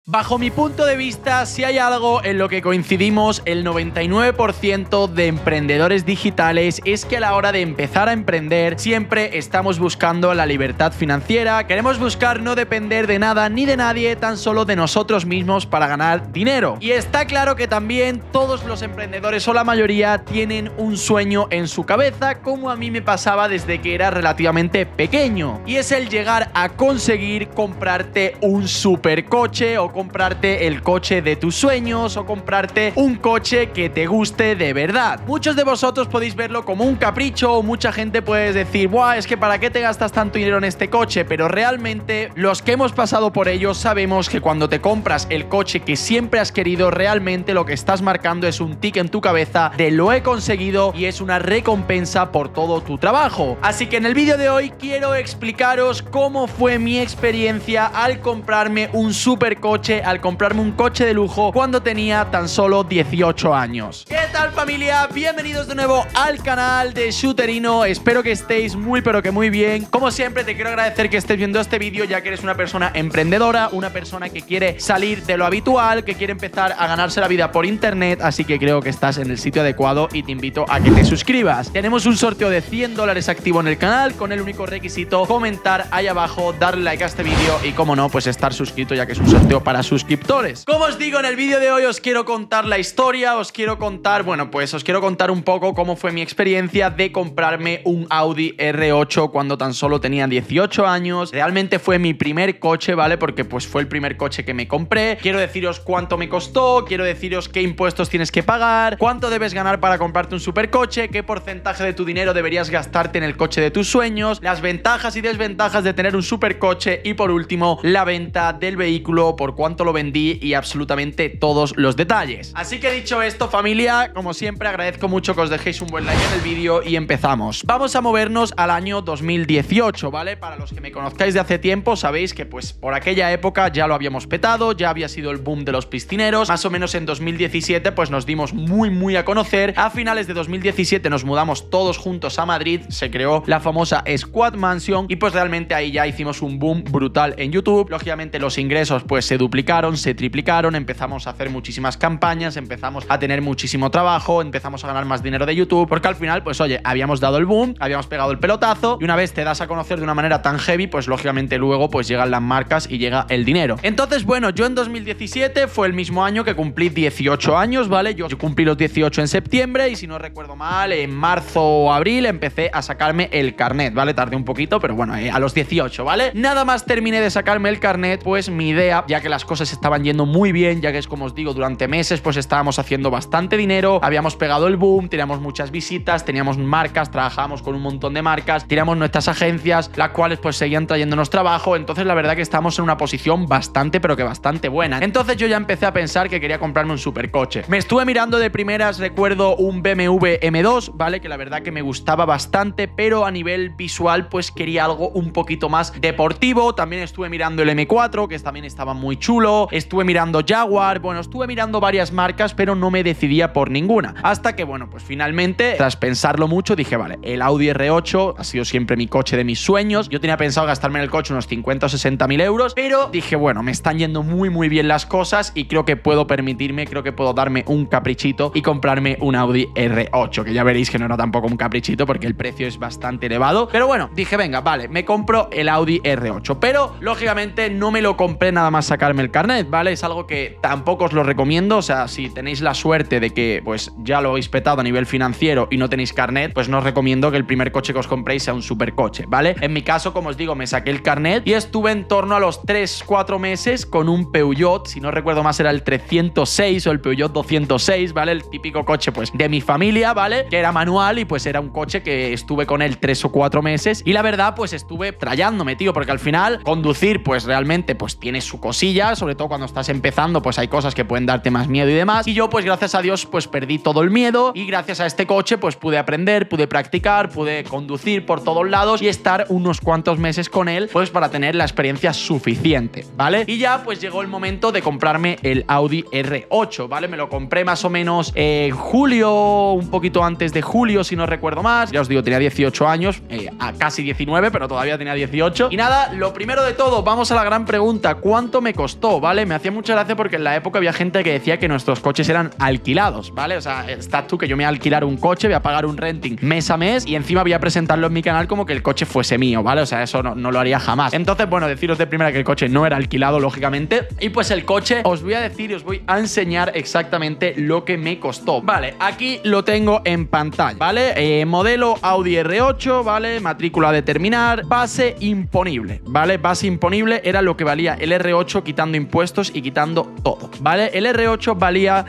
Bajo mi punto de vista, si hay algo en lo que coincidimos el 99% de emprendedores digitales es que a la hora de empezar a emprender siempre estamos buscando la libertad financiera, queremos buscar no depender de nada ni de nadie, tan solo de nosotros mismos para ganar dinero. Y está claro que también todos los emprendedores o la mayoría tienen un sueño en su cabeza, como a mí me pasaba desde que era relativamente pequeño, y es el llegar a conseguir comprarte un supercoche o comprarte el coche de tus sueños o comprarte un coche que te guste de verdad. Muchos de vosotros podéis verlo como un capricho o mucha gente puede decir, buah, es que ¿para qué te gastas tanto dinero en este coche? Pero realmente los que hemos pasado por ello sabemos que cuando te compras el coche que siempre has querido, realmente lo que estás marcando es un tic en tu cabeza de lo he conseguido y es una recompensa por todo tu trabajo. Así que en el vídeo de hoy quiero explicaros cómo fue mi experiencia al comprarme un supercoche, al comprarme un coche de lujo cuando tenía tan solo 18 años. ¿Qué tal, familia? Bienvenidos de nuevo al canal de Shooterino. Espero que estéis muy pero que muy bien. Como siempre te quiero agradecer que estés viendo este vídeo, ya que eres una persona emprendedora, una persona que quiere salir de lo habitual, que quiere empezar a ganarse la vida por internet, así que creo que estás en el sitio adecuado y te invito a que te suscribas. Tenemos un sorteo de $100 activo en el canal con el único requisito comentar ahí abajo, darle like a este vídeo y, como no, pues estar suscrito, ya que es un sorteo para suscriptores. Como os digo, en el vídeo de hoy os quiero contar la historia, os quiero contar, bueno, pues os quiero contar un poco cómo fue mi experiencia de comprarme un Audi R8 cuando tan solo tenía 18 años. Realmente fue mi primer coche, ¿vale? Porque pues fue el primer coche que me compré. Quiero deciros cuánto me costó, quiero deciros qué impuestos tienes que pagar, cuánto debes ganar para comprarte un supercoche, qué porcentaje de tu dinero deberías gastarte en el coche de tus sueños, las ventajas y desventajas de tener un supercoche y, por último, la venta del vehículo, por cuánto lo vendí y absolutamente todos los detalles. Así que dicho esto, familia, como siempre agradezco mucho que os dejéis un buen like en el vídeo y empezamos. Vamos a movernos al año 2018, ¿vale? Para los que me conozcáis de hace tiempo sabéis que pues por aquella época ya lo habíamos petado, ya había sido el boom de los piscineros. Más o menos en 2017 pues nos dimos muy a conocer. A finales de 2017 nos mudamos todos juntos a Madrid, se creó la famosa Squad Mansion y pues realmente ahí ya hicimos un boom brutal en YouTube. Lógicamente los ingresos pues se duplicaron, se triplicaron, empezamos a hacer muchísimas campañas, empezamos a tener muchísimo trabajo, empezamos a ganar más dinero de YouTube, porque al final pues oye, habíamos dado el boom, habíamos pegado el pelotazo y una vez te das a conocer de una manera tan heavy, pues lógicamente luego pues llegan las marcas y llega el dinero. Entonces bueno, yo en 2017 fue el mismo año que cumplí 18 años, ¿vale? Yo cumplí los 18 en septiembre y si no recuerdo mal, en marzo o abril empecé a sacarme el carnet, ¿vale? Tardé un poquito, pero bueno, a los 18, ¿vale? Nada más terminé de sacarme el carnet, pues mi idea, ya que las cosas estaban yendo muy bien, ya que es como os digo, durante meses pues estábamos haciendo bastante dinero, habíamos pegado el boom, teníamos muchas visitas, teníamos marcas, trabajábamos con un montón de marcas, teníamos nuestras agencias, las cuales pues seguían trayéndonos trabajo, entonces la verdad que estábamos en una posición bastante, pero que bastante buena. Entonces yo ya empecé a pensar que quería comprarme un supercoche. Me estuve mirando de primeras, recuerdo un BMW M2, ¿vale? Que la verdad que me gustaba bastante, pero a nivel visual pues quería algo un poquito más deportivo. También estuve mirando el M4, que también estaba muy chulo, estuve mirando Jaguar, bueno, estuve mirando varias marcas, pero no me decidía por ninguna. Hasta que, bueno, pues finalmente, tras pensarlo mucho, dije, vale, el Audi R8 ha sido siempre mi coche de mis sueños. Yo tenía pensado gastarme en el coche unos 50 o 60 mil euros, pero dije, bueno, me están yendo muy bien las cosas y creo que puedo permitirme, creo que puedo darme un caprichito y comprarme un Audi R8, que ya veréis que no era tampoco un caprichito porque el precio es bastante elevado. Pero bueno, dije, venga, vale, me compro el Audi R8, pero lógicamente no me lo compré nada más sacarme el carnet, ¿vale? Es algo que tampoco os lo recomiendo, o sea, si tenéis la suerte de que pues ya lo habéis petado a nivel financiero y no tenéis carnet, pues no os recomiendo que el primer coche que os compréis sea un supercoche, ¿vale? En mi caso, como os digo, me saqué el carnet y estuve en torno a los 3-4 meses con un Peugeot, si no recuerdo más era el 306 o el Peugeot 206, ¿vale? El típico coche pues de mi familia, ¿vale? Que era manual y pues era un coche que estuve con él 3 o 4 meses y la verdad pues estuve trayándome, tío, porque al final conducir pues realmente pues tiene su cosilla, sobre todo cuando estás empezando pues hay cosas que pueden darte más miedo y demás, y yo pues gracias a Dios pues perdí todo el miedo y gracias a este coche pues pude aprender, pude practicar, pude conducir por todos lados y estar unos cuantos meses con él pues para tener la experiencia suficiente, ¿vale? Y ya pues llegó el momento de comprarme el Audi R8, ¿vale? Me lo compré más o menos en julio, un poquito antes de julio si no recuerdo más, ya os digo, tenía 18 años, a casi 19, pero todavía tenía 18 y nada, lo primero de todo, vamos a la gran pregunta, ¿cuánto me costó? costó, ¿vale? Me hacía mucha gracia porque en la época había gente que decía que nuestros coches eran alquilados, ¿vale? O sea, estás tú que yo me voy a alquilar un coche, voy a pagar un renting mes a mes y encima voy a presentarlo en mi canal como que el coche fuese mío, ¿vale? O sea, eso no lo haría jamás. Entonces, bueno, deciros de primera que el coche no era alquilado, lógicamente. Y pues el coche, os voy a decir y os voy a enseñar exactamente lo que me costó. Vale, aquí lo tengo en pantalla, ¿vale? Modelo Audi R8, ¿vale? Matrícula a determinar, base imponible, ¿vale? Base imponible era lo que valía el R8 quitando impuestos y quitando todo, ¿vale? El R8 valía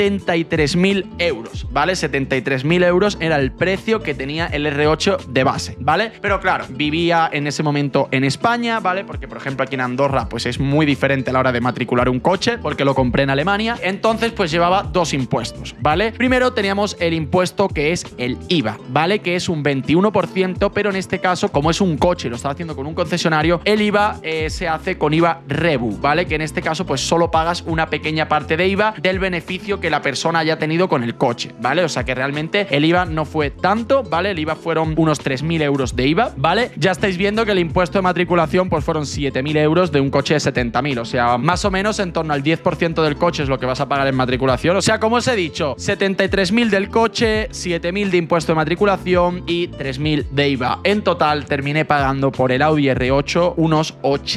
73.000 euros, ¿vale? 73.000 euros era el precio que tenía el R8 de base, ¿vale? Pero claro, vivía en ese momento en España, ¿vale? Porque, por ejemplo, aquí en Andorra, pues es muy diferente a la hora de matricular un coche, porque lo compré en Alemania. Entonces, pues llevaba dos impuestos, ¿vale? Primero teníamos el impuesto que es el IVA, ¿vale? Que es un 21%, pero en este caso, como es un coche y lo estaba haciendo con un concesionario, el IVA se hace con IVA REBU, ¿vale? Que en este caso, pues solo pagas una pequeña parte de IVA del beneficio que la persona haya tenido con el coche, ¿vale? O sea que realmente el IVA no fue tanto, ¿vale? El IVA fueron unos 3.000 euros de IVA, ¿vale? Ya estáis viendo que el impuesto de matriculación pues fueron 7.000 euros de un coche de 70.000, o sea, más o menos en torno al 10% del coche es lo que vas a pagar en matriculación. O sea, como os he dicho, 73.000 del coche, 7.000 de impuesto de matriculación y 3.000 de IVA. En total terminé pagando por el Audi R8 unos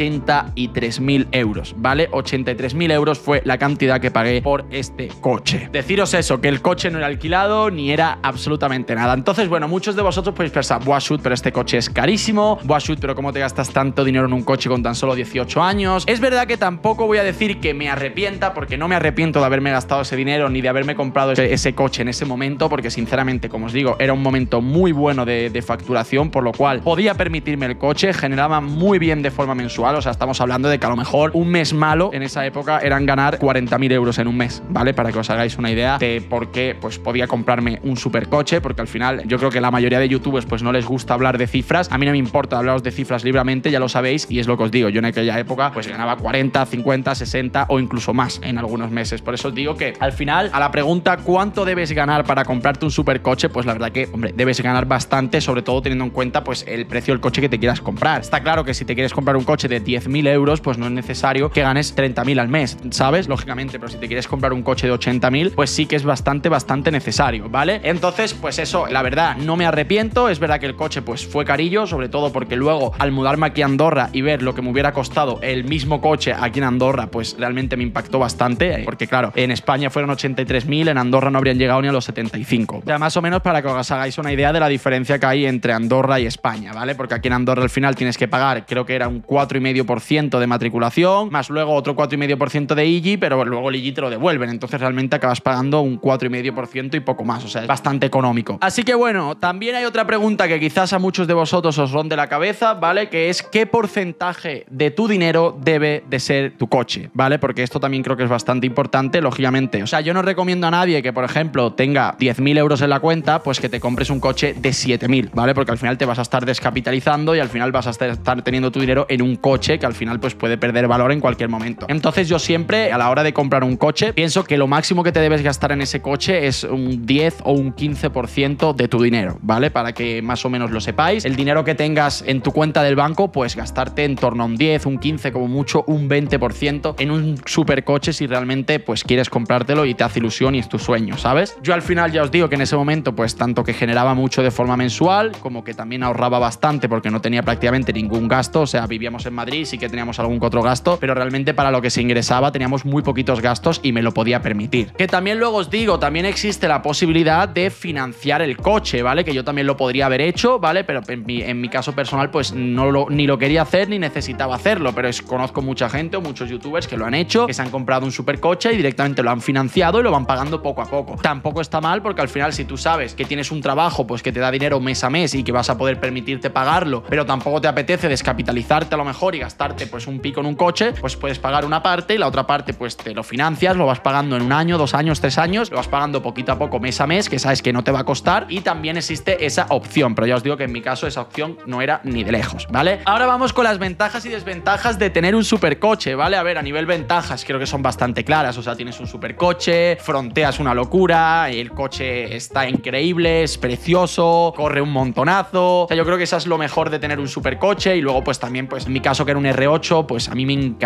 83.000 euros, ¿vale? 83.000 euros fue la cantidad que pagué por este coche. Deciros eso, que el coche no era alquilado ni era absolutamente nada. Entonces, bueno, muchos de vosotros podéis pensar, buah, shoot, pero este coche es carísimo, buah, shoot, pero ¿cómo te gastas tanto dinero en un coche con tan solo 18 años? Es verdad que tampoco voy a decir que me arrepienta, porque no me arrepiento de haberme gastado ese dinero ni de haberme comprado ese coche en ese momento, porque sinceramente, como os digo, era un momento muy bueno de facturación, por lo cual podía permitirme el coche, generaba muy bien de forma mensual. O sea, estamos hablando de que a lo mejor un mes malo en esa época eran ganar 40.000 euros en un mes, ¿vale? Para que os hagáis una idea de por qué pues podía comprarme un supercoche, porque al final yo creo que la mayoría de youtubers pues no les gusta hablar de cifras. A mí no me importa hablaros de cifras libremente, ya lo sabéis, y es lo que os digo, yo en aquella época pues ganaba 40, 50, 60 o incluso más en algunos meses. Por eso os digo que al final, a la pregunta ¿cuánto debes ganar para comprarte un supercoche? Pues la verdad que, hombre, debes ganar bastante, sobre todo teniendo en cuenta pues el precio del coche que te quieras comprar. Está claro que si te quieres comprar un coche de 10.000 euros, pues no es necesario que ganes 30.000 al mes, ¿sabes? Lógicamente, pero si te quieres comprar un coche de 80.000, pues sí que es bastante necesario, ¿vale? Entonces, pues eso, la verdad, no me arrepiento. Es verdad que el coche pues fue carillo, sobre todo porque luego al mudarme aquí a Andorra y ver lo que me hubiera costado el mismo coche aquí en Andorra, pues realmente me impactó bastante, porque claro, en España fueron 83.000, en Andorra no habrían llegado ni a los 75. O sea, más o menos para que os hagáis una idea de la diferencia que hay entre Andorra y España, ¿vale? Porque aquí en Andorra al final tienes que pagar, creo que era un 4,5% de matriculación, más luego otro 4,5% de IGI, pero luego el IGI te lo devuelven, entonces realmente acabas pagando un 4,5% y poco más, o sea, es bastante económico. Así que bueno, también hay otra pregunta que quizás a muchos de vosotros os ronde la cabeza, ¿vale? Que es ¿qué porcentaje de tu dinero debe de ser tu coche? ¿Vale? Porque esto también creo que es bastante importante, lógicamente. O sea, yo no recomiendo a nadie que, por ejemplo, tenga 10.000 euros en la cuenta, pues que te compres un coche de 7.000, ¿vale? Porque al final te vas a estar descapitalizando y al final vas a estar teniendo tu dinero en un coche que al final pues puede perder valor en cualquier momento. Entonces yo siempre, a la hora de comprar un coche, pienso que lo máximo que te debes gastar en ese coche es un 10 o un 15% de tu dinero, ¿vale? Para que más o menos lo sepáis. El dinero que tengas en tu cuenta del banco, pues gastarte en torno a un 10, un 15, como mucho un 20% en un supercoche si realmente pues quieres comprártelo y te hace ilusión y es tu sueño, ¿sabes? Yo al final ya os digo que en ese momento pues tanto que generaba mucho de forma mensual como que también ahorraba bastante porque no tenía prácticamente ningún gasto. O sea, vivíamos en Madrid, sí que teníamos algún que otro gasto, pero realmente para lo que se ingresaba teníamos muy poquitos gastos y me lo podía permitir. Que también luego os digo, también existe la posibilidad de financiar el coche, ¿vale? Que yo también lo podría haber hecho, ¿vale? Pero en mi caso personal pues ni lo quería hacer ni necesitaba hacerlo, pero conozco mucha gente o muchos youtubers que lo han hecho, que se han comprado un supercoche y directamente lo han financiado y lo van pagando poco a poco. Tampoco está mal porque al final si tú sabes que tienes un trabajo pues que te da dinero mes a mes y que vas a poder permitirte pagarlo, pero tampoco te apetece descapitalizarte a lo mejor y gastarte pues un pico en un coche, pues puedes pagar una parte y la otra parte pues te lo financias, lo vas pagando en 1 año, 2 años, 3 años, lo vas pagando poquito a poco mes a mes, que sabes que no te va a costar, y también existe esa opción, pero ya os digo que en mi caso esa opción no era ni de lejos, ¿vale? Ahora vamos con las ventajas y desventajas de tener un supercoche, ¿vale? A ver, a nivel ventajas creo que son bastante claras. O sea, tienes un supercoche, fronteas una locura, el coche está increíble, es precioso, corre un montonazo. O sea, yo creo que eso es lo mejor de tener un supercoche. Y luego pues también pues en mi caso que era un R8, pues a mí me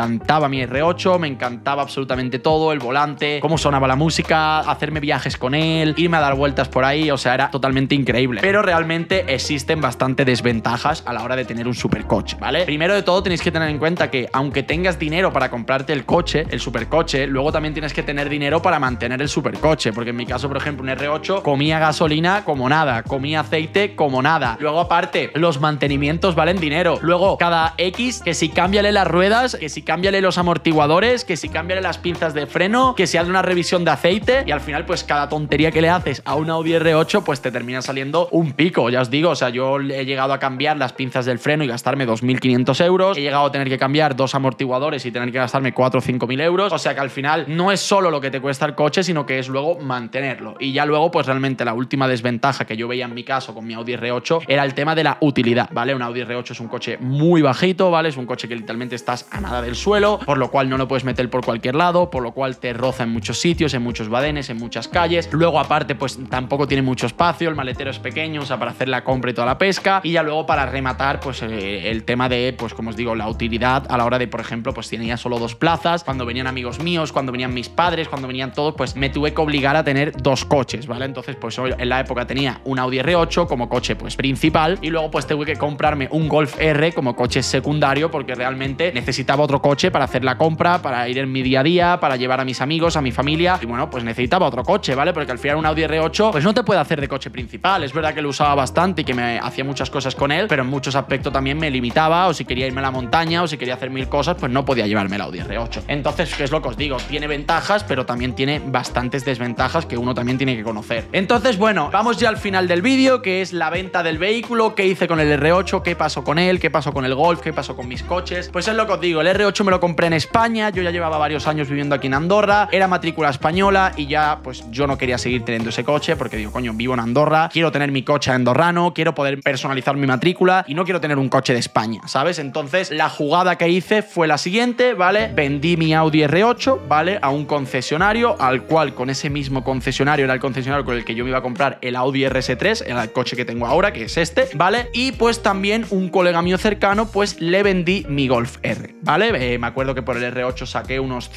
encantaba mi R8, me encantaba absolutamente todo, el volante, cómo sonaba la música, hacerme viajes con él, irme a dar vueltas por ahí, o sea, era totalmente increíble. Pero realmente existen bastante desventajas a la hora de tener un supercoche, ¿vale? Primero de todo tenéis que tener en cuenta que aunque tengas dinero para comprarte el coche, el supercoche, luego también tienes que tener dinero para mantener el supercoche, porque en mi caso, por ejemplo, un R8 comía gasolina como nada, comía aceite como nada. Luego aparte, los mantenimientos valen dinero. Luego cada X, que si cámbiale las ruedas, que si cámbiale los amortiguadores, que si cámbiale las pinzas de freno, que si hace una revisión de aceite, y al final pues cada tontería que le haces a un Audi R8 pues te termina saliendo un pico, ya os digo. O sea, yo he llegado a cambiar las pinzas del freno y gastarme 2.500 euros, he llegado a tener que cambiar 2 amortiguadores y tener que gastarme 4 o 5.000 euros. O sea que al final no es solo lo que te cuesta el coche, sino que es luego mantenerlo. Y ya luego pues realmente la última desventaja que yo veía en mi caso con mi Audi R8 era el tema de la utilidad, ¿vale? Un Audi R8 es un coche muy bajito, ¿vale? Es un coche que literalmente estás a nada del suelo, por lo cual no lo puedes meter por cualquier lado, por lo cual te roza en muchos sitios, en muchos badenes, en muchas calles. Luego aparte pues tampoco tiene mucho espacio, el maletero es pequeño, o sea, para hacer la compra y toda la pesca. Y ya luego para rematar pues el tema de, pues como os digo, la utilidad a la hora de, por ejemplo, pues tenía solo 2 plazas. Cuando venían amigos míos, cuando venían mis padres, cuando venían todos, pues me tuve que obligar a tener 2 coches, ¿vale? Entonces pues en la época tenía un Audi R8 como coche pues principal y luego pues tuve que comprarme un Golf R como coche secundario porque realmente necesitaba otro coche para hacer la compra, para ir en mi día a día, para llevar a mis amigos, a mi familia, y bueno, pues necesitaba otro coche, ¿vale? Porque al final un Audi R8 pues no te puede hacer de coche principal. Es verdad que lo usaba bastante y que me hacía muchas cosas con él, pero en muchos aspectos también me limitaba, o si quería irme a la montaña o si quería hacer 1000 cosas, pues no podía llevarme el Audi R8. Entonces, ¿qué es lo que os digo? Tiene ventajas, pero también tiene bastantes desventajas que uno también tiene que conocer. Entonces, bueno, vamos ya al final del vídeo, que es la venta del vehículo, qué hice con el R8, qué pasó con él, qué pasó con el Golf, qué pasó con mis coches. Pues es lo que os digo, el R8 me lo compré en España, yo ya llevaba varios años viviendo aquí en Andorra, era matrícula española y ya pues yo no quería seguir teniendo ese coche porque digo, coño, vivo en Andorra, quiero tener mi coche andorrano, quiero poder personalizar mi matrícula y no quiero tener un coche de España, ¿sabes? Entonces la jugada que hice fue la siguiente, ¿vale? Vendí mi Audi R8, ¿vale? A un concesionario, al cual con ese mismo concesionario era el concesionario con el que yo me iba a comprar el Audi RS3, el coche que tengo ahora, que es este, ¿vale? Y pues también un colega mío cercano pues le vendí mi Golf R, ¿vale? Me acuerdo que por el R8 saqué unos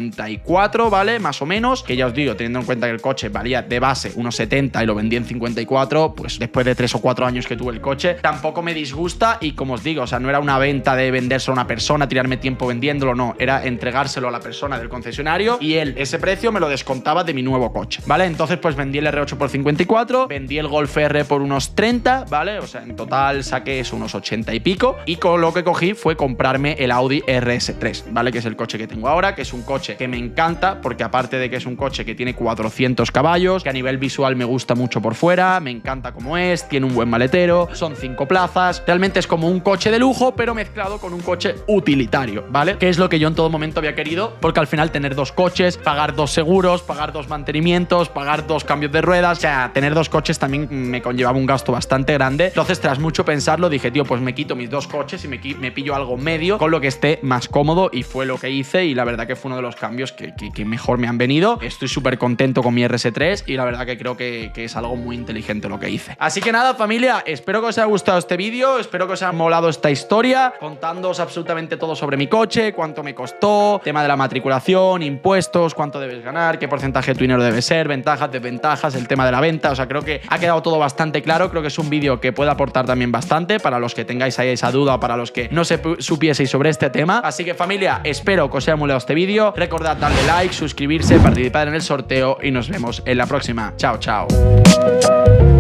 54, ¿vale? Más o menos, que ya os digo, teniendo en cuenta que el coche valía de base unos 70 y lo vendí en 54, pues después de 3 o 4 años que tuve el coche, tampoco me disgusta. Y como os digo, o sea, no era una venta de vendérselo a una persona, tirarme tiempo vendiéndolo, no, era entregárselo a la persona del concesionario y él ese precio me lo descontaba de mi nuevo coche, ¿vale? Entonces pues vendí el R8 por 54, vendí el Golf R por unos 30, ¿vale? O sea, en total saqué eso, unos 80 y pico, y con lo que cogí fue comprarme el Audi RS3, ¿vale? Que es el coche que tengo ahora, que es un coche que me encanta porque aparte de que es un coche que tiene 400 caballos, que a nivel visual me gusta mucho por fuera, me encanta cómo es, tiene un buen maletero, son 5 plazas, realmente es como un coche de lujo pero mezclado con un coche utilitario, ¿vale? Que es lo que yo en todo momento había querido, porque al final tener 2 coches, pagar 2 seguros, pagar 2 mantenimientos, pagar 2 cambios de ruedas, o sea, tener 2 coches también me conllevaba un gasto bastante grande. Entonces, tras mucho pensarlo, dije, tío, pues me quito mis 2 coches y me pillo algo medio con lo que esté más cómodo, y fue lo que hice, y la verdad que fue uno de los cambios que mejor me han venido. Estoy súper contento con mi RS3 y la verdad que creo que es algo muy inteligente lo que hice. Así que nada, familia, espero que os haya gustado este vídeo, espero que os haya molado esta historia, contándoos absolutamente todo sobre mi coche, cuánto me costó, tema de la matriculación, impuestos, cuánto debes ganar, qué porcentaje de tu dinero debe ser, ventajas, desventajas, el tema de la venta. O sea, creo que ha quedado todo bastante claro. Creo que es un vídeo que puede aportar también bastante para los que tengáis ahí esa duda o para los que no supieseis sobre este tema. Así que, familia, espero que os haya molado este vídeo. Recordad darle like, suscribirse, participar en el sorteo y nos vemos en la próxima. Chao, chao.